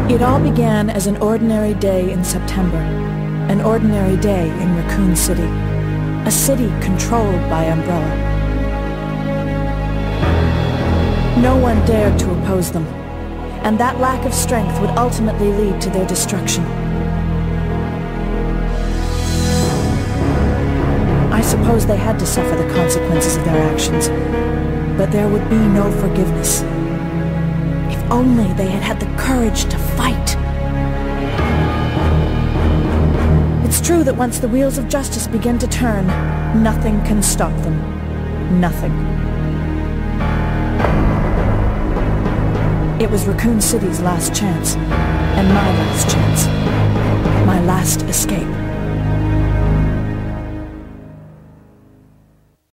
It all began as an ordinary day in September. An ordinary day in Raccoon City. A city controlled by Umbrella. No one dared to oppose them, and that lack of strength would ultimately lead to their destruction. I suppose they had to suffer the consequences of their actions, but there would be no forgiveness. If only they had had the courage to fight. It's true that once the wheels of justice begin to turn, nothing can stop them. Nothing. It was Raccoon City's last chance, and my last chance. My last escape.